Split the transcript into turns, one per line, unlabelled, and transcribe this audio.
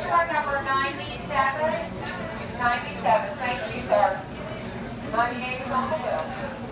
car number 97. 97. Thank you, sir. 98 is on the wheel.